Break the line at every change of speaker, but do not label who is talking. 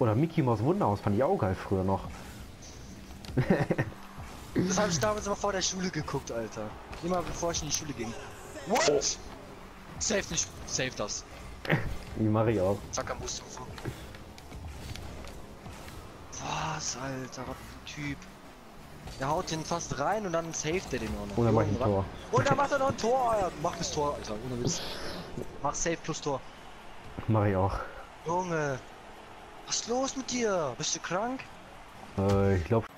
Oder Mickey Maus Wunderhaus fand ich auch geil früher noch.
Das habe ich damals immer vor der Schule geguckt, Alter. Immer bevor ich in die Schule ging. What? Save nicht. Save das.
Die mache ich auch.
Zacker musst du so. Was, Alter, was ein Typ. Der haut den fast rein und dann saved er den auch noch.
Und dann mach ich ein
Junge,
Tor.
und dann macht er noch ein Tor, Alter. Mach das Tor, Alter, ohne Witz. Mach Save plus Tor.
Mache ich auch.
Junge. Was ist los mit dir? Bist du krank?
Ich glaube